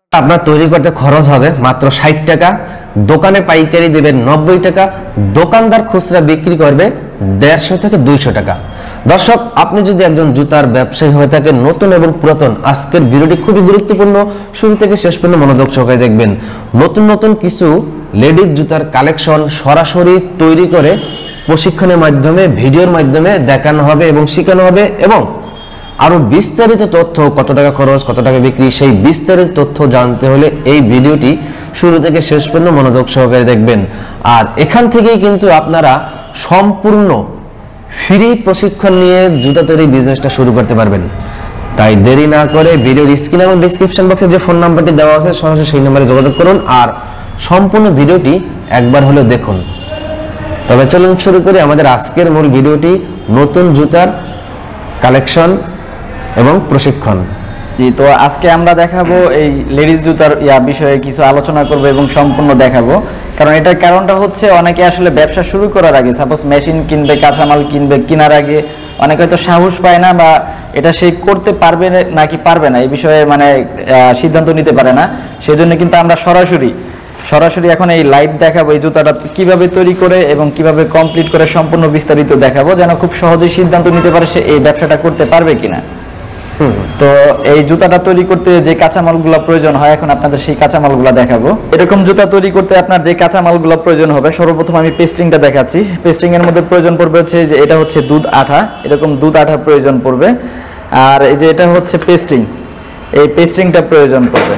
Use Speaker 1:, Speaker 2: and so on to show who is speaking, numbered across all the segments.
Speaker 1: আপনার তৈরি করতে খরচ হবে মাত্র 60 টাকা, দোকানে পাইকারি দেবেন 90 টাকা, দোকানদার খুচরা বিক্রি করবে 150 থেকে 200 টাকা। দর্শক, আপনি যদি একজন জুতার ব্যবসায়ী হয়ে থাকেন, নতুন এবং পুরাতন, আজকের ভিডিওটি খুবই গুরুত্বপূর্ণ, শুরু থেকে শেষ পর্যন্ত মনোযোগ সহকারে দেখবেন। নতুন নতুন কিছু লেডিস জুতার কালেকশন সরাসরি তৈরি করে প্রশিক্ষণের মাধ্যমে, ভিডিওর মাধ্যমে দেখানো হবে এবং শেখানো হবে, এবং আরো বিস্তারিত তথ্য, কত টাকা খরচ, কত টাকা বিক্রি, সেই বিস্তারিত তথ্য জানতে হলে এই ভিডিওটি শুরু থেকে শেষ পর্যন্ত মনোযোগ সহকারে দেখবেন। আর এখান থেকেই কিন্তু আপনারা সম্পূর্ণ ফ্রি প্রশিক্ষণ নিয়ে জুতা তৈরি বিজনেসটা শুরু করতে পারবেন। তাই দেরি না করে ভিডিওর স্ক্রিন এবং ডেসক্রিপশন বক্সে যে ফোন নাম্বারটি দেওয়া আছে সরাসরি সেই নম্বরে যোগাযোগ করুন আর সম্পূর্ণ ভিডিওটি একবার হলেও দেখুন। তবে চলুন শুরু করি আমাদের আজকের মূল ভিডিওটি, নতুন জুতার কালেকশন এবং প্রশিক্ষণ।
Speaker 2: জি, তো আজকে আমরা দেখাবো এই লেডিস জুতার বিষয়ে কিছু আলোচনা করব এবং সম্পূর্ণ দেখাবো। কারণ এটার কারণটা হচ্ছে অনেকে আসলে ব্যবসা শুরু করার আগে, সাপোজ মেশিন কিনবে, কাঁচামাল কিনবে, কেনার আগে অনেকে হয়তো সাহস পায় না, বা এটা সে করতে পারবে নাকি পারবে না এই বিষয়ে সিদ্ধান্ত নিতে পারে না। সেজন্য কিন্তু আমরা সরাসরি এখন এই লাইভ দেখাবো এই জুতাটা কিভাবে তৈরি করে এবং কিভাবে কমপ্লিট করে সম্পূর্ণ বিস্তারিত দেখাবো, যেন খুব সহজেই সিদ্ধান্ত নিতে পারে সে এই ব্যবসাটা করতে পারবে কিনা। তো এই জুতাটা তৈরি করতে যে কাঁচামালগুলো প্রয়োজন হয়, এখন আপনাদের সেই কাঁচামালগুলো দেখাবো। এরকম জুতা তৈরি করতে আপনার যে কাঁচামালগুলো প্রয়োজন হবে, সর্বপ্রথম আমি পেস্টিংটা দেখাচ্ছি। পেস্টিং এর মধ্যে প্রয়োজন পড়বে হচ্ছে যে এটা হচ্ছে দুধ আঠা, এরকম দুধ আঠা প্রয়োজন পড়বে। আর এই যে এটা হচ্ছে পেস্টিং, এই পেস্টিংটা প্রয়োজন পড়বে।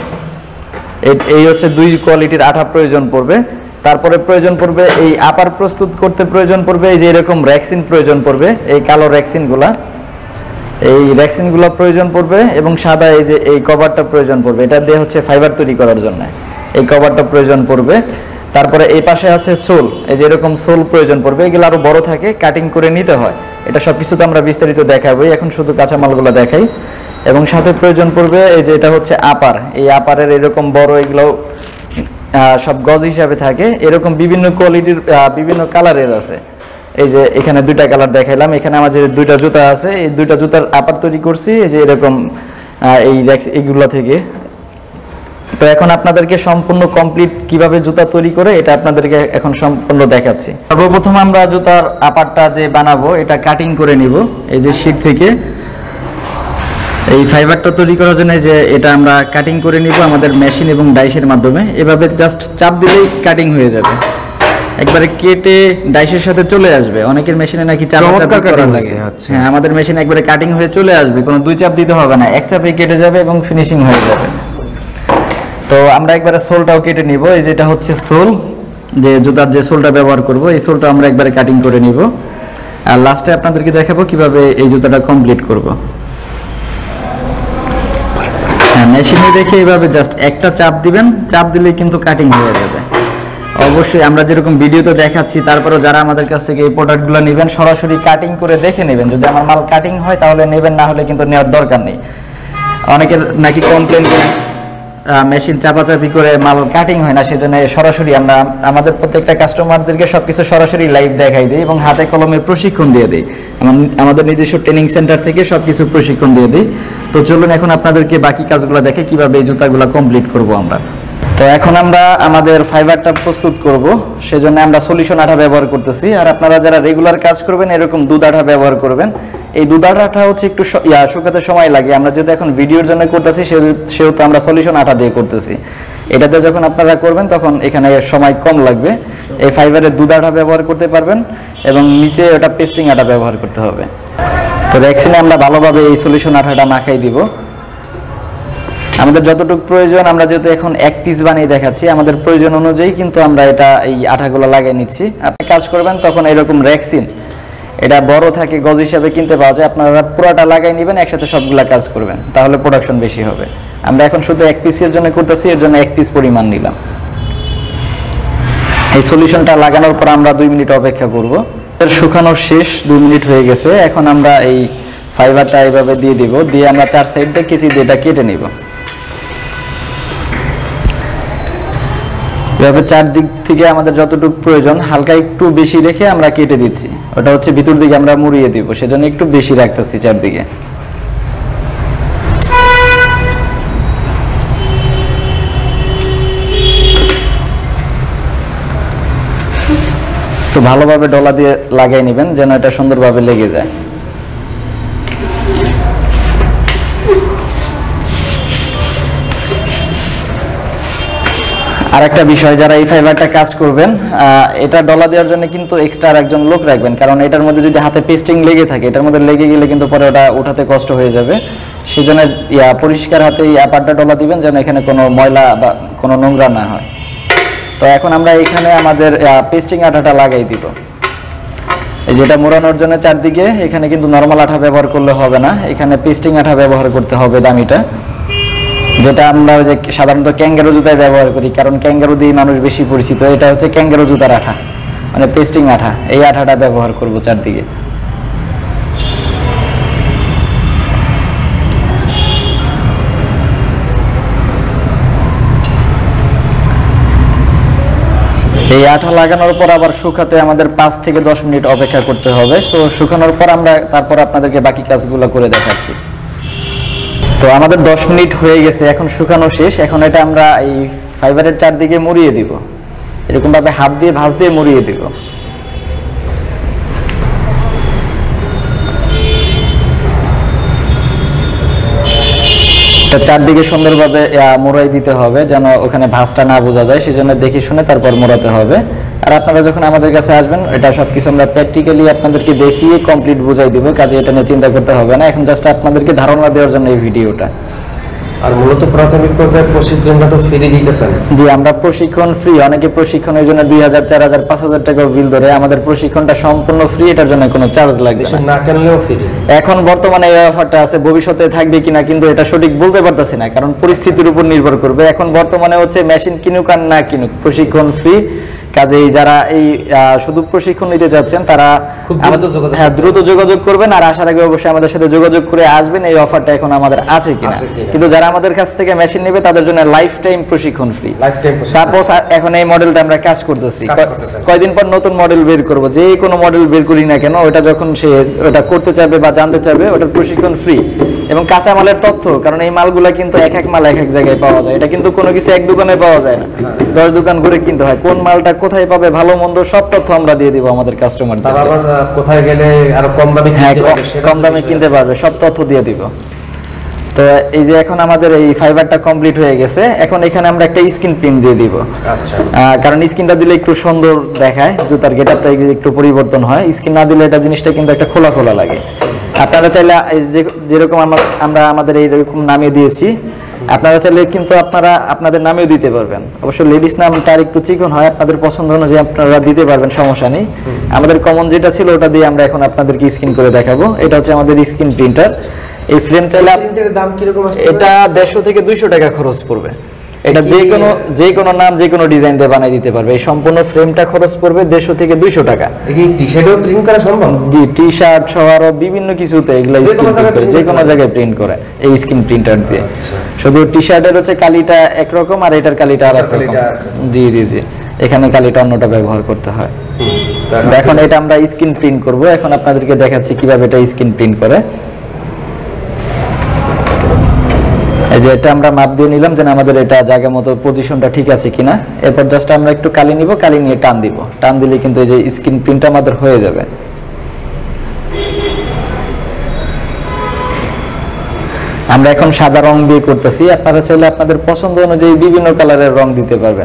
Speaker 2: এই হচ্ছে 2 কোয়ালিটির আঠা প্রয়োজন পড়বে। তারপরে প্রয়োজন পড়বে এই আপার প্রস্তুত করতে প্রয়োজন পড়বে এই যে এরকম র্যাক্সিন প্রয়োজন পড়বে, এই কালো র্যাক্সিনগুলা, এই র্যাক্সিনগুলো প্রয়োজন পড়বে, এবং সাদা এই যে এই কভারটা প্রয়োজন পড়বে, এটা দিয়ে হচ্ছে ফাইবার তৈরি করার জন্য এই কভারটা প্রয়োজন পড়বে। তারপরে এই পাশে আছে সোল, এই যে এরকম সোল প্রয়োজন পড়বে, এগুলো আরো বড় থাকে, কাটিং করে নিতে হয়। এটা সবকিছু তো আমরা বিস্তারিত দেখাবো, এখন শুধু কাঁচামালগুলো দেখাই। এবং সাথে প্রয়োজন পড়বে এই যে এটা হচ্ছে আপার, এই আপারের এরকম বড়, এগুলো সব গজ হিসাবে থাকে, এরকম বিভিন্ন কোয়ালিটির বিভিন্ন কালারের আছে। এই যে এখানে 2টা কালার দেখাইলাম, এখানে আমাদের 2টা জুতা আছে, এই 2টা জুতার আপার তৈরি করছি এই যে এরকম এইগুলো থেকে। তো এখন আপনাদেরকে সম্পূর্ণ কমপ্লিট কিভাবে জুতা তৈরি করে এটা আপনাদেরকে এখন সম্পূর্ণ দেখাচ্ছি। সর্বপ্রথম আমরা জুতার আপারটা যে বানাবো এটা কাটিং করে নিব এই যে শীট থেকে। এই ফাইবারটা তৈরি করার জন্য যে এটা আমরা কাটিং করে নিব আমাদের মেশিন এবং ডাইসের মাধ্যমে। এভাবে জাস্ট চাপ দিলেই কাটিং হয়ে যাবে, একবারে কেটে ডাইসের সাথে চলে আসবে। অনেকের মেশিনে নাকি চাপ করা লাগে, হ্যাঁ আমাদের মেশিনে একবারে কাটিং হয়ে চলে আসবে, কোনো 2 চাপ দিতে হবে না, 1 চাপে কেটে যাবে এবং ফিনিশিং হয়ে যাবে। তো আমরা একবারে সোলটাও কেটে নিব, এই যেটা হচ্ছে সোল, যে জুতার যে সোলটা ব্যবহার করব এই সোলটা আমরা একবারে কাটিং করে নিব। আর লাস্টে আপনাদেরকে দেখাবো কিভাবে এই জুতাটা কমপ্লিট করব। হ্যাঁ, মেশিনে রেখে এইভাবে জাস্ট একটা চাপ দিবেন, চাপ দিলেই কিন্তু কাটিং হয়ে যাবে। অবশ্যই আমরা যেরকম ভিডিওতে দেখাচ্ছি, তারপরেও যারা আমাদের কাছ থেকে এই প্রোডাক্টগুলো নেবেন সরাসরি কাটিং করে দেখে নেবেন। যদি আমার মাল কাটিং হয় তাহলে নেবেন, না হলে কিন্তু নেওয়ার দরকার নেই। অনেকের নাকি কমপ্লেন মেশিন চাপাচাপি করে মাল কাটিং হয় না, সেজন্য সরাসরি আমরা আমাদের প্রত্যেকটা কাস্টমারদেরকে সবকিছু সরাসরি লাইভ দেখাই দিই এবং হাতে কলমে প্রশিক্ষণ দিয়ে দিই। আমাদের নিজস্ব ট্রেনিং সেন্টার থেকে সবকিছু প্রশিক্ষণ দিয়ে দিই। তো চলুন এখন আপনাদেরকে বাকি কাজগুলো দেখে কিভাবে এই জুতাগুলো কমপ্লিট করব আমরা। তো এখন আমরা আমাদের ফাইবারটা প্রস্তুত করব, সেজন্য আমরা সলিউশন আঠা ব্যবহার করতেছি। আর আপনারা যারা রেগুলার কাজ করবেন এরকম দুধ আঠা ব্যবহার করবেন। এই দুধ আঠাটা হচ্ছে একটু শুকাতে সময় লাগে, আমরা যেহেতু এখন ভিডিওর জন্য করতেছি সেহেতু আমরা সলিউশন আঠা দিয়ে করতেছি। এটাতে যখন আপনারা করবেন তখন এখানে সময় কম লাগবে। এই ফাইবারের দুধ আঠা ব্যবহার করতে পারবেন এবং নিচে ওটা পেস্টিং আঠা ব্যবহার করতে হবে। তো র্যাক্সিনে আমরা ভালোভাবে এই সলিউশন আঠাটা মাখাই দিব। আমাদের যতটুকু প্রয়োজন, আমরা যেহেতু এখন 1 পিস বানিয়ে দেখাচ্ছি, আমাদের প্রয়োজন অনুযায়ী কিন্তু আমরা এটা এই আঠাগুলো লাগিয়ে নিচ্ছি। আপনি কাজ করবেন তখন এরকম র্যাক্সিন, এটা বড় থাকে, গজ হিসাবে কিনতে পাওয়া যায়, আপনারা পুরোটা লাগাই নেবেন, একসাথে সবগুলা কাজ করবেন, তাহলে প্রোডাকশন বেশি হবে। আমরা এখন শুধু 1 পিসের জন্য করতেছি, এর জন্য 1 পিস পরিমাণ নিলাম। এই সলিউশনটা লাগানোর পর আমরা 2 মিনিট অপেক্ষা করব। শুকানো শেষ, 2 মিনিট হয়ে গেছে। এখন আমরা এই ফাইবারটা এইভাবে দিয়ে দিব, দিয়ে আমরা 4 সাইড দিয়ে কেচি দিয়ে এটা কেটে নিব। এভাবে 4 দিক থেকে আমাদের যতটুকু প্রয়োজন হালকা একটু বেশি রেখে আমরা কেটে দিচ্ছি। ওটা হচ্ছে ভিতর দিকে আমরা মুড়িয়ে দিব, সেজন্য একটু বেশি রাখতেছি 4 দিকে। ভালোভাবে ডলা দিয়ে লাগিয়ে নেবেন যেন এটা সুন্দরভাবে লেগে যায়। আর একটা বিষয়, যারা এই ফাইবারটা কাজ করবেন, এটা ডলা দেওয়ার জন্য কিন্তু এক্সট্রা একজন লোক রাখবেন, কারণ এটার মধ্যে যদি হাতে পেস্টিং লেগে থাকে, এটার মধ্যে লেগে গেলে কিন্তু পরে ওটা উঠাতে কষ্ট হয়ে যাবে। সেই জন্য পরিষ্কার হাতে এই আপারটা ডলা দিবেন যেন এখানে কোনো ময়লা বা কোনো নোংরা না হয়। তো এখন আমরা এখানে আমাদের পেস্টিং আঠাটা লাগাই দিব। এই যেটা মোড়ানোর জন্য চারদিকে, এখানে কিন্তু নরমাল আঠা ব্যবহার করলে হবে না, এখানে পেস্টিং আঠা ব্যবহার করতে হবে দামিটা, যেটা আমরা যে সাধারণত ক্যাঙ্গারু জুতায় ব্যবহার করি, কারণ ক্যাঙ্গারু দিয়ে মানুষ বেশি পরিচিত। এটা হচ্ছে ক্যাঙ্গারু জুতার আঠা, মানে পেস্টিং আঠা, এই আঠাটা ব্যবহার করব চারদিকে। এই আঠা লাগানোর পর আবার শুকাতে আমাদের 5 থেকে 10 মিনিট অপেক্ষা করতে হবে। তো শুকানোর পর আমরা তারপর আপনাদেরকে বাকি কাজগুলো করে দেখাচ্ছি। তো আমাদের 10 মিনিট হয়ে গেছে, এখন শুকানো শেষ। এখন এটা আমরা এই ফাইবারের চারদিকে মুড়িয়ে দিব, এরকম ভাবে হাত দিয়ে ভাঁজ দিয়ে মুড়িয়ে দিব। এটা চারদিকে সুন্দরভাবে মোড়াই দিতে হবে যেন ওখানে ভাঁজটা না বোঝা যায়, সেজন্য দেখে শুনে তারপর মোড়াতে হবে। আর আপনারা যখন আমাদের কাছে আসবেন, এটা সবকিছু আমরা প্র্যাকটিক্যালি আপনাদেরকে দেখিয়ে কমপ্লিট বুঝাই দিব, কাজে এটা নিয়ে চিন্তা করতে হবে না। এখন জাস্ট আপনাদেরকে ধারণা দেওয়ার জন্য এই ভিডিওটা।
Speaker 1: আর মূলত প্রাথমিক পর্যায়ে প্রশিক্ষণটা তো ফ্রি দিতেছেন?
Speaker 2: জি, আমরা প্রশিক্ষণ ফ্রি। অনেকে প্রশিক্ষণের জন্য 2000, 4000, 5000 টাকা বিল ধরে, আমাদের প্রশিক্ষণটা সম্পূর্ণ ফ্রি, এটার জন্য কোনো চার্জ লাগবে
Speaker 1: না, কিনলেও ফ্রি।
Speaker 2: এখন বর্তমানে এই অফারটা আছে, ভবিষ্যতে থাকবে কিনা কিন্তু এটা সঠিক বলতে পারতেছি না, কারণ পরিস্থিতির উপর নির্ভর করবে। এখন বর্তমানে হচ্ছে মেশিন কিনুক আর না কিনুক, প্রশিক্ষণ ফ্রি। কাজেই যারা এই শুধু প্রশিক্ষণ নিতে যাচ্ছেন তারা দ্রুত যোগাযোগ করবেন, আর আসার আগে অবশ্যই আমাদের সাথে যোগাযোগ করে আসবেন এই অফারটা এখন আমাদের আছে কিনা। কিন্তু যারা আমাদের কাছ থেকে মেশিন নেবে তাদের জন্য লাইফ টাইম প্রশিক্ষণ ফ্রি। সাপোজ এখন এই মডেলটা আমরা কাজ করতেছি, কয়দিন পর নতুন মডেল বের করব, যে কোনো মডেল বের করি না কেন, ওটা যখন সে ওটা করতে চাইবে বা জানতে চাইবে, ওটার প্রশিক্ষণ ফ্রি। এবং কাঁচামালের তথ্য, কারণ এই মালগুলা কিন্তু এক এক মাল এক এক জায়গায় পাওয়া যায়, এটা কিন্তু কোনো কিছু এক দোকানে পাওয়া যায় না, 10 দোকান ঘুরে কিনতে হয়। কোন মালটা কোথায় পাবে, ভালো মন্দ সব তথ্য আমরা দিয়ে দিব আমাদের কাস্টমারদের।
Speaker 1: আবার কোথায় গেলে আরো কম দামে কিনতে পারবে,
Speaker 2: কম দামে কিনতে পারবে, সব তথ্য দিয়ে দিব। তো এই যে এখন আমাদের এই ফাইবারটা কমপ্লিট হয়ে গেছে, এখন এখানে আমরা একটা স্ক্রিন প্রিন্ট দিয়ে দিব।
Speaker 1: আচ্ছা, কারণ
Speaker 2: কারণ স্ক্রিনটা দিলে একটু সুন্দর দেখায়, জুতার গেটআপটা একটু পরিবর্তন হয়। স্ক্রিন না দিলে এটা জিনিসটা কিন্তু একটা খোলা খোলা লাগে। আপনারা চাইলে যেরকম আমরা আমাদের এইরকম নামিয়ে দিয়েছি, আপনারা চাইলে কিন্তু আপনারা আপনাদের নামেও দিতে পারবেন। অবশ্য লেডিস নামটা আর একটু চিকন হয়, আপনাদের পছন্দ অনুযায়ী আপনারা দিতে পারবেন, সমস্যা নেই। আমাদের কমন যেটা ছিল ওটা দিয়ে আমরা এখন আপনাদেরকে স্ক্রিন করে দেখাবো। এটা হচ্ছে আমাদের স্ক্রিন প্রিন্টার। এই ফ্রেম চাইলে
Speaker 1: দাম কিরকম আসবে?
Speaker 2: এটা 150 থেকে 200 টাকা খরচ পড়বে। এটা যে কোনো নাম যে কোনো ডিজাইন দিয়ে বানাই দিতে পারবে। এই সম্পূর্ণ ফ্রেমটা খরচ পড়বে 150 থেকে 200 টাকা।
Speaker 1: এই টি-শার্টও প্রিন্ট করা সম্ভব?
Speaker 2: জি, টি-শার্ট সহ আরো বিভিন্ন কিছুতে এগুলা স্ক্রিন প্রিন্ট করে, যে কোনো জায়গায় প্রিন্ট করে এই স্ক্রিন প্রিন্টার দিয়ে। শুধু টি-শার্টের হচ্ছে কালিটা একরকম আর এটার কালিটা আরেক রকম। জি জি জি, এখানে কালিটা অন্যটা ব্যবহার করতে হয়। এখন এটা আমরা স্ক্রিন প্রিন্ট করব। এখন আপনাদেরকে দেখাচ্ছি কিভাবে এটা স্ক্রিন প্রিন্ট করে। এই যে এটা আমরা মাপ দিয়ে নিলাম যে আমাদের এটা জায়গা মতো পজিশনটা ঠিক আছে কিনা। এরপর জাস্ট আমরা একটু কালি নিব, কালি নিয়ে টান দিব। টান দিলে কিন্তু এই যে স্ক্রিন প্রিন্ট আমাদের হয়ে যাবে। আমরা এখন সাদা রং দিয়ে করতেছি, আপনারা চাইলে আপনাদের পছন্দ অনুযায়ী বিভিন্ন কালারের রং দিতে পারবেন।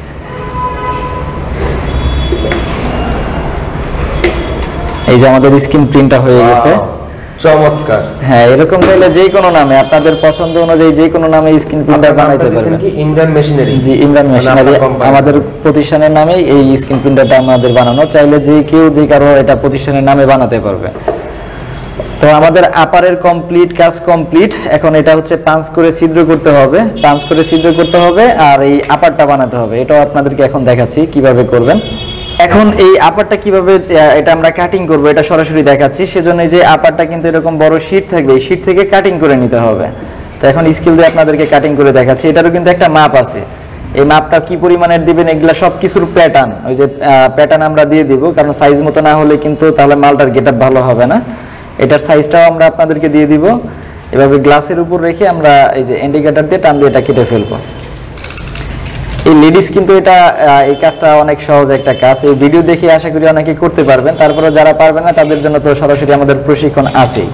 Speaker 2: এই যে আমাদের স্ক্রিন প্রিন্টটা হয়ে গেছে,
Speaker 1: চমৎকার।
Speaker 2: হ্যাঁ, এরকম চাইলে যে কোনো নামে আপনাদের পছন্দ অনুযায়ী যে কোনো নামে স্ক্রিন প্রিন্টার বানাইতে পারবেন।
Speaker 1: কি ইমরান মেশিনারি?
Speaker 2: জি, ইমরান মেশিনারি আমাদের প্রতিষ্ঠানের নামে এই স্ক্রিন প্রিন্টারটা আমাদের বানানো। চাইলে যে কেউ যে কারো এটা প্রতিষ্ঠানের নামে বানাতে পারবে। তো আমাদের আপারের কমপ্লিট, কাজ কমপ্লিট। এখন এটা হচ্ছে পাঁচ করে ছিদ্র করতে হবে, পাঁচ করে ছিদ্র করতে হবে, আর এই আপারটা বানাতে হবে। এটাও আপনাদেরকে এখন দেখাচ্ছি কিভাবে করবেন। এখন এই আপারটা কিভাবে এটা আমরা কাটিং করব এটা সরাসরি দেখাচ্ছি। সেজন্য যে আপারটা কিন্তু এরকম বড় শীট থাকবে, এই শীট থেকে কাটিং করে নিতে হবে। তো এখন স্কেল দিয়ে আপনাদেরকে কাটিং করে দেখাচ্ছি। এটারও কিন্তু একটা মাপ আছে, এই মাপটা কি পরিমাণের দিবেন এগুলা সব কিছুর প্যাটার্ন, ওই যে প্যাটার্ন আমরা দিয়ে দিব, কারণ সাইজ মতো না হলে কিন্তু তাহলে মালটার গেটআপ ভালো হবে না। এটার সাইজটাও আমরা আপনাদেরকে দিয়ে দিব। এভাবে গ্লাসের উপর রেখে আমরা এই যে ইন্ডিকেটর দিয়ে টান দিয়ে এটা কেটে ফেলবো। এই লেডিস কিন্তু এটা এই কাজটা অনেক সহজ একটা কাজ। এই ভিডিও দেখে আশা করি অনেকে করতে পারবেন। তারপরে যারা পারবেন না তাদের জন্য তো সরাসরি আমাদের প্রশিক্ষণ আছেই।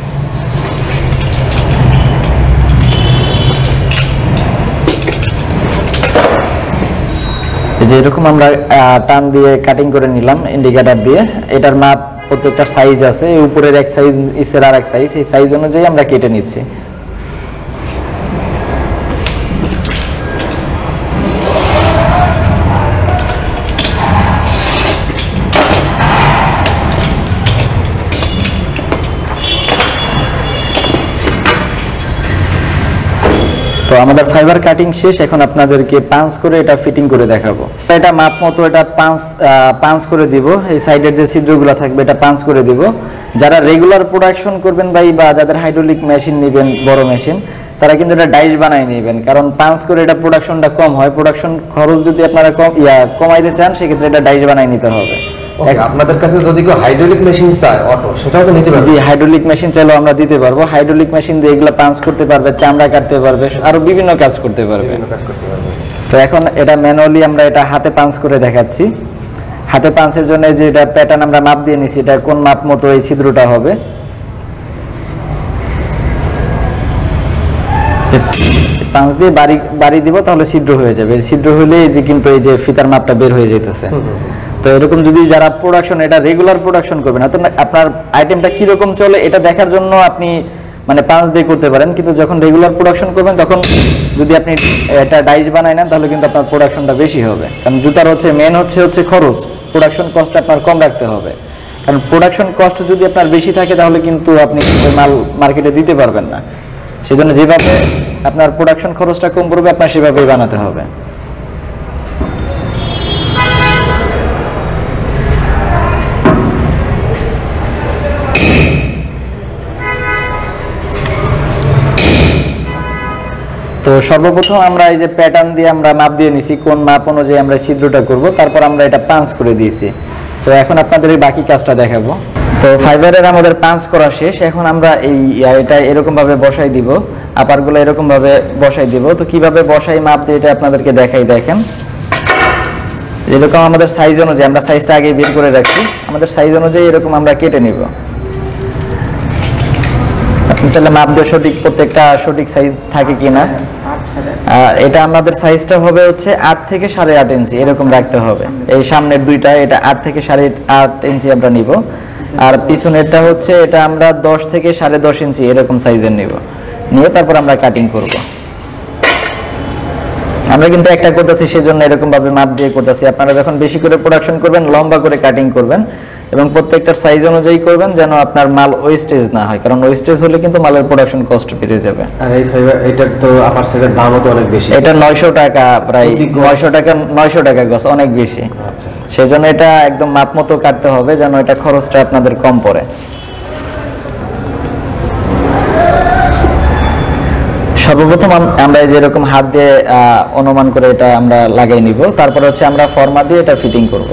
Speaker 2: যে এরকম আমরা টান দিয়ে কাটিং করে নিলাম ইন্ডিকেটর দিয়ে। এটার মাপ প্রত্যেকটা সাইজ আছে, উপরের এক সাইজ, নিচের আর এক সাইজ, এই সাইজ অনুযায়ী আমরা কেটে নিচ্ছি। তো আমাদের ফাইবার কাটিং শেষ, এখন আপনাদেরকে পাঞ্চ করে এটা ফিটিং করে দেখাবো। এটা মাপ মতো এটা পাঞ্চ করে দিব, এই সাইডের যে ছিদ্রগুলো থাকবে এটা পাঞ্চ করে দিব। যারা রেগুলার প্রোডাকশন করবেন বা যাদের হাইড্রোলিক মেশিন নেবেন, বড় মেশিন, তারা কিন্তু এটা ডাইস বানাই নেবেন, কারণ পাঞ্চ করে এটা প্রোডাকশনটা কম হয়। প্রোডাকশন খরচ যদি আপনারা কমাইতে চান সেক্ষেত্রে এটা ডাইস বানাই নিতে হবে।
Speaker 1: আপনাদের কাছে যদি কেউ হাইড্রোলিক মেশিন চায় অটো, সেটাও তো নিতে পারবে?
Speaker 2: জি, হাইড্রোলিক মেশিন চাইলেও আমরা দিতে পারবো। হাইড্রোলিক মেশিন দিয়ে এগুলো পাঞ্চ করতে পারবে, চামড়া কাটতে পারবে, আরো বিভিন্ন কাজ করতে পারবে। তো এখন এটা ম্যানুয়ালি আমরা এটা হাতে পাঞ্চ করে দেখাচ্ছি। হাতে পাঞ্চের জন্য যে এটা প্যাটার্ন আমরা মাপ দিয়ে নিছি, এটা কোন মাপ মতো এই ছিদ্রটা হবে। পাঞ্চ দিয়ে বাড়ি দিব, তাহলে ছিদ্র হয়ে যাবে। ছিদ্র হলে যে কিন্তু এই যে ফিতার মাপটা বের হয়ে যেতেছে। তো এরকম যদি যারা প্রোডাকশন, এটা রেগুলার প্রোডাকশন করবেন, তো আপনার আইটেমটা কিরকম চলে এটা দেখার জন্য আপনি মানে পাঞ্চ দিয়ে করতে পারেন, কিন্তু যখন রেগুলার প্রোডাকশন করবেন তখন যদি আপনি এটা ডাইস বানাই নেন তাহলে কিন্তু আপনার প্রোডাকশনটা বেশি হবে। কারণ জুতার মেন হচ্ছে খরচ, প্রোডাকশন কস্ট আপনার কম রাখতে হবে। কারণ প্রোডাকশন কস্ট যদি আপনার বেশি থাকে তাহলে কিন্তু আপনি ওই মাল মার্কেটে দিতে পারবেন না। সেজন্য যেভাবে আপনার প্রোডাকশন খরচটা কম পড়বে আপনার সেভাবেই বানাতে হবে। তো সর্বপ্রথম আমরা এই যে প্যাটার্ন দিয়ে আমরা মাপ দিয়ে নিছি, কোন মাপ অনুযায়ী আমরা ছিদ্রটা করব, তারপর আমরা এটা পাঞ্চ করে দিয়েছি। তো এখন আপনাদের এই বাকি কাজটা দেখাবো। তো ফাইবারের আমাদের পাঞ্চ করা শেষ, এখন আমরা এটা এরকম ভাবে বসাই দিব, আপারগুলো এরকম ভাবে বসাই দিব। তো কিভাবে বসাই মাপ দিয়ে এটা আপনাদেরকে দেখাই। দেখেন এরকম আমাদের সাইজ অনুযায়ী, আমরা সাইজটা আগে বের করে রাখছি, আমাদের সাইজ অনুযায়ী এরকম আমরা কেটে নিব। আপনি তাহলে মাপ দিয়ে প্রত্যেকটা সঠিক সাইজ থাকে কিনা। এটা আমাদের সাইজটা হবে 8 থেকে 8.5 ইঞ্চি এরকম রাখতে হবে। এই সামনের দুইটা এটা 8 থেকে 8.5 ইঞ্চি আমরা নিব, আর পিছনেরটা এটা আমরা 10 থেকে 10.5 ইঞ্চি এরকম সাইজের নিব। নিয়ে তারপর আমরা কাটিং করব। আমরা কিন্তু একটা করতেছি সেজন্য এরকম ভাবে মাপ দিয়ে করতেছি। আপনারা যখন বেশি করে প্রোডাকশন করবেন লম্বা করে কাটিং করবেন এবং প্রত্যেকটার সাইজ অনুযায়ী করবেন, যেন আপনার মাল ওয়েস্টেজ না হয়, কারণ ওয়েস্টেজ হলে কিন্তু মালের প্রোডাকশন কস্ট বেড়ে যাবে।
Speaker 1: আর এই ফাইবার এটার তো আপার সাইডের দামও তো অনেক বেশি,
Speaker 2: এটা 900 টাকা, প্রায় 900 টাকা গজ, অনেক বেশি।
Speaker 1: আচ্ছা,
Speaker 2: সেজন্য এটা একদম মাপ মতো কাটতে হবে যেন এটা খরচটা আপনাদের কম পড়ে। সর্বপ্রথম আমরা যেরকম হাত দিয়ে অনুমান করে এটা আমরা লাগাই নিব, তারপর আমরা ফর্মা দিয়ে এটা ফিটিং করব।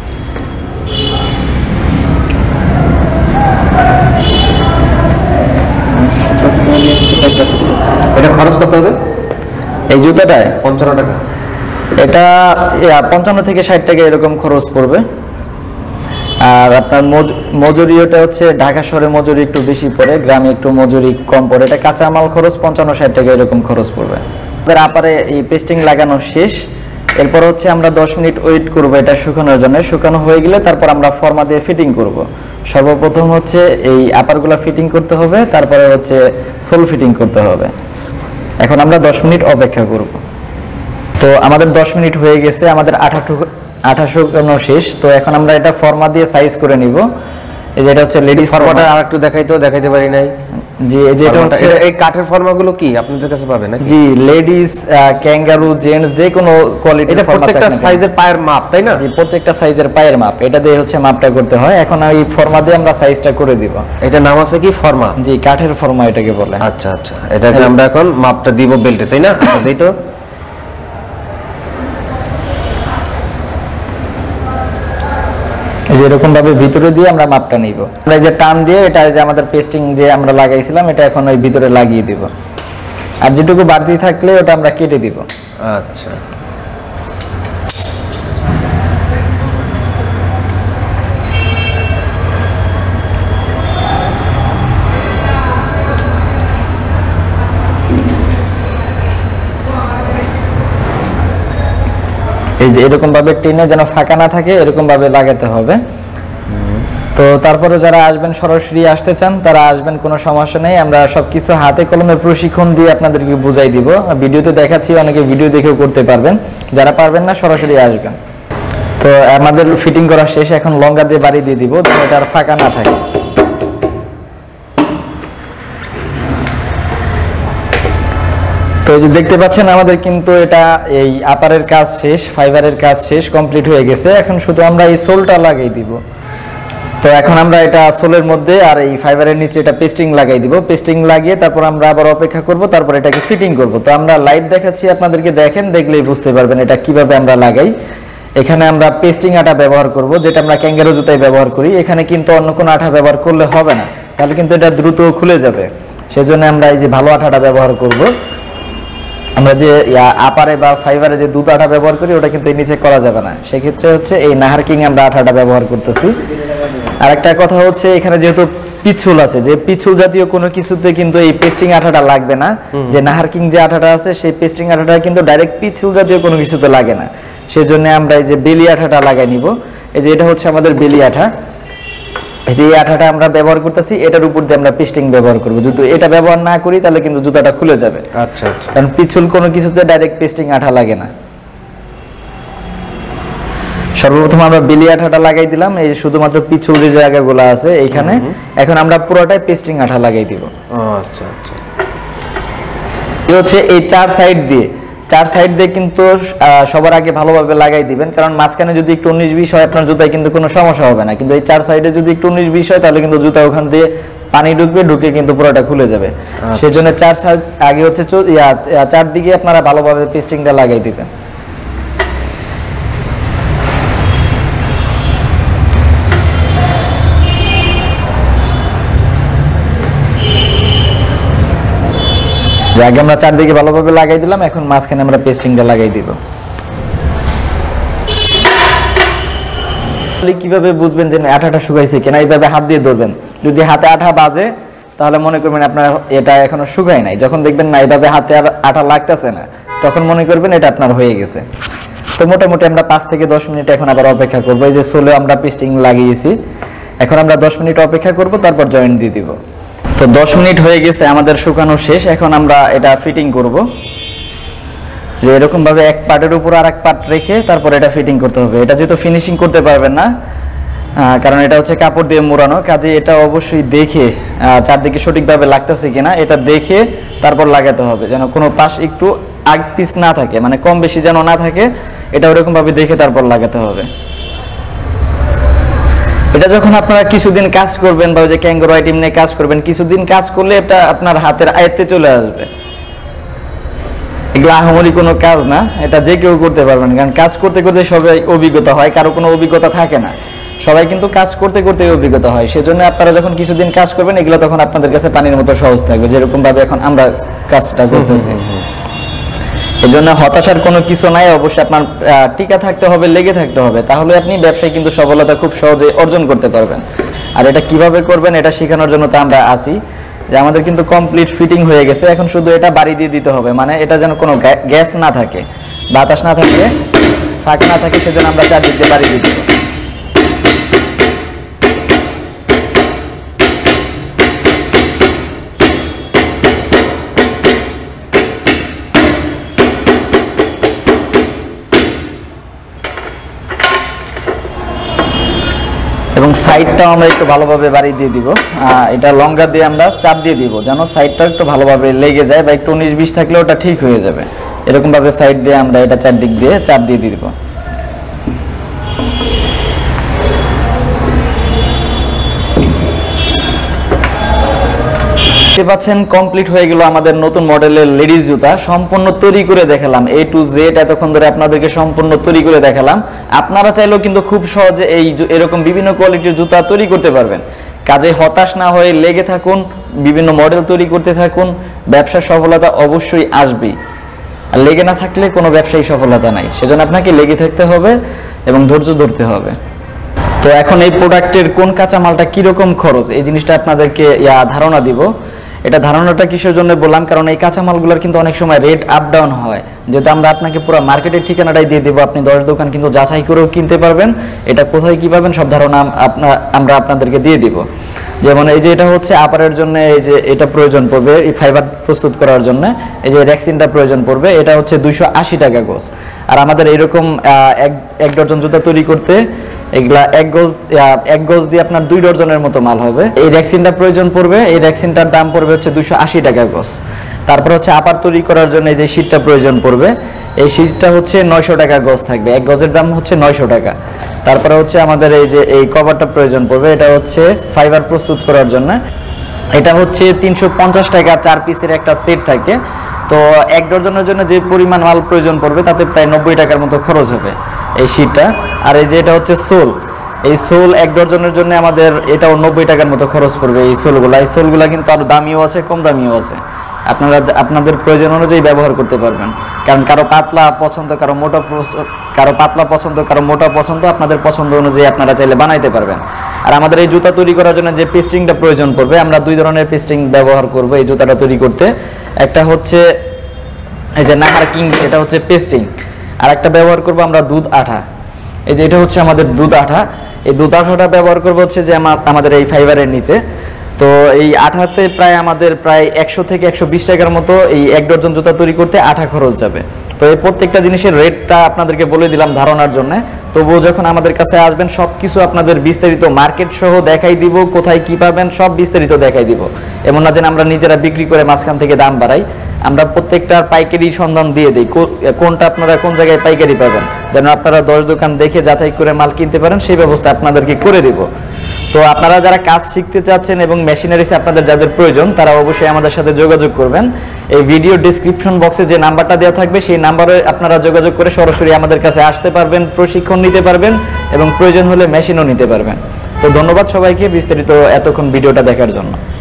Speaker 1: এটা খরচ কত হবে
Speaker 2: এই জুতাটায়?
Speaker 1: 55 টাকা।
Speaker 2: এটা 55 থেকে 60 টাকা এরকম খরচ পড়বে। আর আপনার মজুরিটা ঢাকা শহরে মজুরি একটু বেশি পড়ে, গ্রামে একটু মজুরি কম পড়ে। এটা কাঁচামাল খরচ 55-60 টাকা এরকম খরচ পড়বে। আমাদের আপারে এই পেস্টিং লাগানো শেষ, এরপর আমরা 10 মিনিট ওয়েট করব এটা শুকানোর জন্য। শুকানো হয়ে গেলে তারপর আমরা ফর্মা দিয়ে ফিটিং করব। সর্বপ্রথম এই আপারগুলা ফিটিং করতে হবে, তারপরে সোল ফিটিং করতে হবে। এখন আমরা 10 মিনিট অপেক্ষা করব। তো আমাদের 10 মিনিট হয়ে গেছে, আমাদের আঠা শুকানো শেষ। তো এখন আমরা এটা ফর্মা দিয়ে সাইজ করে নিব। এই যে এটা লেডিস
Speaker 1: ফর্মাটা আরেকটু দেখাইতে পারি নাই।
Speaker 2: জি, এই যে এটা
Speaker 1: এই কাঠের ফর্মাগুলো কি আপনাদের কাছে পাবেন নাকি?
Speaker 2: জি, লেডিস, ক্যাঙ্গারু, জেন্টস, যে কোনো কোয়ালিটির
Speaker 1: এটা প্রত্যেকটা সাইজের পায়ের মাপ, তাই না?
Speaker 2: জি, প্রত্যেকটা সাইজের পায়ের মাপ এটা দিয়ে মাপটা করতে হয়। এখন এই ফর্মা দিয়ে আমরা সাইজটা করে দিব।
Speaker 1: এটা নাম আছে কি? ফর্মা।
Speaker 2: জি, কাঠের ফর্মা এটাকে বলে।
Speaker 1: আচ্ছা আচ্ছা, এটাকে আমরা এখন মাপটা দিব বেল্টে, তাই না? তাই তো।
Speaker 2: এরকম ভাবে ভিতরে দিয়ে আমরা মাপটা নিব। আমরা এই যে টান দিয়ে এটা যে আমাদের পেস্টিং যে আমরা লাগাইছিলাম এটা এখন ওই ভিতরে লাগিয়ে দিব, আর যেটুকু বাড়তি থাকলে ওটা আমরা কেটে দিব।
Speaker 1: আচ্ছা,
Speaker 2: এই যে এরকম ভাবে টেনে যেন ফাঁকা না থাকে এরকম ভাবে লাগাতে হবে। তো তারপরে যারা আসবেন সরাসরি আসতে চান তারা আসবেন, কোনো সমস্যা নেই। আমরা সবকিছু হাতে কলমে প্রশিক্ষণ দিয়ে আপনাদেরকে বুঝাই দিব। ভিডিওতে দেখাচ্ছি, অনেকে ভিডিও দেখেও করতে পারবেন, যারা পারবেন না সরাসরি আসবেন। তো আমাদের ফিটিং করা শেষ, এখন লঙ্গা দিয়ে বাড়ি দিয়ে দিব যেন এটা আর ফাঁকা না থাকে। তো এই যে দেখতে পাচ্ছেন আমাদের কিন্তু এটা এই আপারের কাজ শেষ, ফাইবারের কাজ শেষ, কমপ্লিট হয়ে গেছে। এখন শুধু আমরা এই সোলটা লাগিয়ে দিব। তো এখন আমরা এটা সোলের মধ্যে আর এই ফাইবারের নিচে এটা পেস্টিং লাগাই দিব। পেস্টিং লাগিয়ে তারপর আমরা আবার অপেক্ষা করব, তারপর এটাকে ফিটিং করব। তো আমরা লাইভ দেখাচ্ছি আপনাদেরকে, দেখেন, দেখলেই বুঝতে পারবেন এটা কিভাবে আমরা লাগাই। এখানে আমরা পেস্টিং আঠা ব্যবহার করব, যেটা আমরা ক্যাঙ্গারু জুতায় ব্যবহার করি। এখানে কিন্তু অন্য কোনো আঠা ব্যবহার করলে হবে না, তাহলে কিন্তু এটা দ্রুত খুলে যাবে। সেজন্য আমরা এই যে ভালো আঠাটা ব্যবহার করব। আমরা যে আপারে বা ফাইবারে যে দুটো আঠা ব্যবহার করি ওটা কিন্তু নিচে করা যাবে না, সেক্ষেত্রে হচ্ছে এই নাহার কিং আমরা আঠাটা ব্যবহার করতেছি। আর একটা কথা হচ্ছে এখানে যেহেতু পিছুল আছে, যে পিছুল জাতীয় কোনো কিছুতে কিন্তু এই পেস্টিং আঠাটা লাগবে না। যে নাহার কিং যে আঠাটা আছে সেই পেস্টিং আঠাটা কিন্তু ডাইরেক্ট পিছুল জাতীয় কোনো কিছুতে লাগে না, সেজন্য আমরা এই যে বেলি আঠাটা লাগাই নিব। এই যে এটা হচ্ছে আমাদের বেলি আঠা, এই যে এই আঠাটা আমরা ব্যবহার করতেছি, এটার উপর দিয়ে আমরা পেস্টিং ব্যবহার করব। যদি এটা ব্যবহার না করি তাহলে কিন্তু জুতাটা খুলে যাবে।
Speaker 1: আচ্ছা আচ্ছা,
Speaker 2: কারণ পিছল কোনো কিছুতে ডাইরেক্ট পেস্টিং আঠা লাগে না। সর্বপ্রথম আমরা বেলি আঠাটা লাগাই দিলাম, এই যে শুধুমাত্র পিছল যে জায়গাগুলো আছে এইখানে। এখন আমরা পুরোটাই পেস্টিং আঠা লাগাই দিব।
Speaker 1: আচ্ছা আচ্ছা,
Speaker 2: এই হচ্ছে এই চার সাইড দিয়ে কিন্তু সবার আগে ভালোভাবে লাগাই দিবেন, কারণ মাঝখানে যদি একটু 19-20 হয় আপনার জুতায় কিন্তু কোনো সমস্যা হবে না। কিন্তু এই চার সাইডে যদি একটু 19-20 হয় তাহলে কিন্তু জুতা ওখান দিয়ে পানি ঢুকে কিন্তু পুরোটা খুলে যাবে। সেজন্য চার সাইড আগে হচ্ছে চারদিকে আপনারা ভালোভাবে পেস্টিংটা লাগাই দিবেন। আগে আমরা চারদিকে ভালোভাবে লাগাই দিলাম, এখন মাঝখানে আমরা পেস্টিংটা লাগাই দিব। কিভাবে বুঝবেন যে আঠাটা শুকাইছে কিনা? এইভাবে হাত দিয়ে ধরবেন, যদি হাতে আঠা বাজে তাহলে মনে করবেন আপনার এটা এখনো শুকায় নাই। যখন দেখবেন না এইভাবে হাতে আর আঠা লাগতেছে না, তখন মনে করবেন এটা আপনার হয়ে গেছে। তো মোটামুটি আমরা 5 থেকে 10 মিনিট এখন আবার অপেক্ষা করবো। এই যে সোলে আমরা পেস্টিং লাগিয়েছি, এখন আমরা 10 মিনিট অপেক্ষা করব, তারপর জয়েন্ট দিয়ে দিব। তো 10 মিনিট হয়ে গেছে, আমাদের শুকানো শেষ। এখন আমরা এটা ফিটিং করব, যে এরকম ভাবে এক পার্টের উপর আর এক পার্ট রেখে তারপর এটা ফিটিং করতে হবে। এটা যেহেতু ফিনিশিং করতে পারবেন না, কারণ এটা হচ্ছে কাপড় দিয়ে মোড়ানো, কাজে এটা অবশ্যই দেখে চারদিকে সঠিকভাবে লাগতেছে কিনা এটা দেখে তারপর লাগাতে হবে, যেন কোনো পাশ একটু আগ পিস না থাকে, মানে কম বেশি যেন না থাকে। এটা ওরকম ভাবে দেখে তারপর লাগাতে হবে। এটা যখন আপনারা কিছুদিন কাজ করবেন বা ওই যে ক্যাঙ্গারু আইটেম নিয়ে কাজ করবেন, কিছুদিন কাজ করলে এটা আপনার হাতের আয়ত্তে চলে আসবে। এগুলো আহামরি কোনো কাজ না, এটা যে কেউ করতে পারবেন, কারণ কাজ করতে করতে সবাই অভিজ্ঞতা হয়, কারো কোনো অভিজ্ঞতা থাকে না, সবাই কিন্তু কাজ করতে করতে অভিজ্ঞতা হয়। সেজন্য আপনারা যখন কিছুদিন কাজ করবেন এগুলো তখন আপনাদের কাছে পানির মতো সহজ থাকবে, যেরকম ভাবে এখন আমরা কাজটা করতেছি। এই জন্য হতাশার কোনো কিছু নাই, অবশ্যই আপনার টিকা থাকতে হবে, লেগে থাকতে হবে, তাহলে আপনি ব্যবসায় কিন্তু সফলতা খুব সহজে অর্জন করতে পারবেন। আর এটা কিভাবে করবেন এটা শেখানোর জন্য তো আমরা আছি। যে আমাদের কিন্তু কমপ্লিট ফিটিং হয়ে গেছে, এখন শুধু এটা বাড়ি দিয়ে দিতে হবে, মানে এটা যেন কোনো গ্যাপ না থাকে, বাতাস না থাকে, ফাঁক না থাকে, সেজন্য আমরা চারদিক দিয়ে বাড়ি দিয়ে দেবো। এবং সাইডটাও আমরা একটু ভালোভাবে বাড়ি দিয়ে দিব। এটা লঙ্গা দিয়ে আমরা চাপ দিয়ে দিব, যেন সাইডটা একটু ভালোভাবে লেগে যায়, বা একটু 19-20 থাকলে ওটা ঠিক হয়ে যাবে। এরকম ভাবে সাইড দিয়ে আমরা এটা চারদিক দিয়ে চাপ দিয়ে দিব। দেখতে পাচ্ছেন কমপ্লিট হয়ে গেল আমাদের নতুন মডেলের লেডিস জুতা, সম্পূর্ণ তৈরি করে দেখালাম, A to Z এতক্ষণ ধরে আপনাদেরকে সম্পূর্ণ তৈরি করে দেখালাম। আপনারা চাইলেও কিন্তু খুব সহজে এরকম বিভিন্ন কোয়ালিটির জুতা তৈরি করতে পারবেন। কাজে হতাশ না হয়ে লেগে থাকুন, বিভিন্ন মডেল তৈরি করতে থাকুন, ব্যবসার সফলতা অবশ্যই আসবেই। আর লেগে না থাকলে কোনো ব্যবসায়ী সফলতা নাই, সেজন্য আপনাকে লেগে থাকতে হবে এবং ধৈর্য ধরতে হবে। তো এখন এই প্রোডাক্টের কোন কাঁচামালটা কিরকম খরচ এই জিনিসটা আপনাদেরকে ধারণা দিব। এটা ধারণাটা কিসের জন্য বললাম, কারণ এই কাঁচামালগুলোর কিন্তু অনেক সময় রেট আপ ডাউন হয়, যেহেতু আমরা আপনাকে পুরো মার্কেটের ঠিকানাটাই দিয়ে দেবো, আপনি 10 দোকান কিন্তু যাচাই করেও কিনতে পারবেন। এটা কোথায় কি পাবেন সব ধারণা আমরা আপনাদেরকে দিয়ে দিব। যেমন এই যে এটা হচ্ছে আপারের জন্য, এই যে এটা প্রয়োজন পড়বে এই ফাইবার প্রস্তুত করার জন্য, এই যে রেক্সিনটা প্রয়োজন পড়বে, এটা হচ্ছে 280 টাকা গজ। আর আমাদের এইরকম এক ডজন জুতা তৈরি করতে এগুলা এক গজ দিয়ে আপনার 2 ডজনের মতো মাল হবে। এই রেক্সিনটা প্রয়োজন পড়বে, এই রেক্সিনটার দাম পড়বে হচ্ছে 280 টাকা গজ। তারপর হচ্ছে আপার তৈরি করার জন্য এই যে শীটটা প্রয়োজন পড়বে, এই শীটটা হচ্ছে 900 টাকা গজ থাকবে, এক গজের দাম হচ্ছে 900 টাকা। তারপরে হচ্ছে আমাদের এই যে এই কভারটা প্রয়োজন পড়বে, এটা হচ্ছে ফাইবার প্রস্তুত করার জন্য, এটা হচ্ছে 350 টাকা 4 পিসের একটা সেট থাকে। তো এক ডজনের জন্য যে পরিমাণ মাল প্রয়োজন পড়বে তাতে প্রায় 90 টাকার মতো খরচ হবে এই শীটটা। আর এই যে এটা হচ্ছে সোল, এই সোল এক ডজনের জন্য আমাদের এটাও 90 টাকার মতো খরচ পড়বে। এই সোলগুলা কিন্তু আরো দামিও আছে, কম দামিও আছে, আপনারা আপনাদের প্রয়োজন অনুযায়ী ব্যবহার করতে পারবেন। কারণ কারো পাতলা পছন্দ, কারো পাতলা পছন্দ, কারো মোটা পছন্দ, আপনাদের পছন্দ অনুযায়ী আপনারা চাইলে বানাইতে পারবেন। আর আমাদের এই জুতা তৈরি করার জন্য যে পেস্টিংটা প্রয়োজন পড়বে, আমরা 2 ধরনের পেস্টিং ব্যবহার করব এই জুতাটা তৈরি করতে। একটা হচ্ছে এই যে নাহার কিং, এটা হচ্ছে পেস্টিং, আর একটা ব্যবহার করব আমরা দুধ আঠা। এই যে এটা হচ্ছে আমাদের দুধ আঠা, এই দুধ আঠাটা ব্যবহার করবো হচ্ছে যে আমাদের এই ফাইবারের নিচে। তো এই আঠাতে আমাদের প্রায় 100 থেকে 120 টাকার মতো এই এক ডজন জুতা তৈরি করতে আঠা খরচ যাবে। তো এই প্রত্যেকটা জিনিসের রেটটা আপনাদেরকে বলে দিলাম ধারণার জন্য। তবুও যখন আমাদের কাছে আসবেন সবকিছু আপনাদের বিস্তারিত মার্কেট সহ দেখাই দিব, কোথায় কি পাবেন সব বিস্তারিত দেখাই দিব। এমন না যেন আমরা নিজেরা বিক্রি করে মাঝখান থেকে দাম বাড়াই, আমরা প্রত্যেকটার পাইকারি সন্ধান দিয়ে দিই, কোনটা আপনারা কোন জায়গায় পাইকারি পাবেন, যেন আপনারা 10 দোকান দেখে যাচাই করে মাল কিনতে পারেন, সেই ব্যবস্থা আপনাদেরকে করে দিব। তো আপনারা যারা কাজ শিখতে চাচ্ছেন এবং মেশিনারিজ আপনাদের যাদের প্রয়োজন, তারা অবশ্যই আমাদের সাথে যোগাযোগ করবেন। এই ভিডিও ডেসক্রিপশন বক্সে যে নাম্বারটা দেওয়া থাকবে সেই নাম্বারে আপনারা যোগাযোগ করে সরাসরি আমাদের কাছে আসতে পারবেন, প্রশিক্ষণ নিতে পারবেন এবং প্রয়োজন হলে মেশিনও নিতে পারবেন। তো ধন্যবাদ সবাইকে বিস্তারিত এতক্ষণ ভিডিওটা দেখার জন্য।